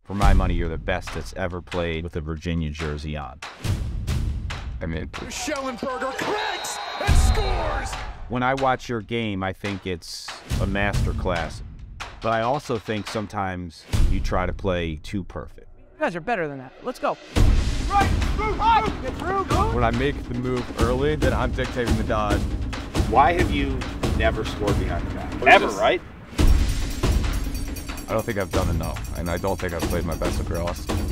For my money, you're the best that's ever played with a Virginia jersey on. I mean, Shellenberger connects and scores! When I watch your game, I think it's a masterclass. But I also think sometimes you try to play too perfect. You guys are better than that. Let's go. Right, move, Get through, go. When I make the move early, then I'm dictating the dodge. Why have you never scored behind the back? Ever, right? I don't think I've done enough, and I don't think I've played my best lacrosse.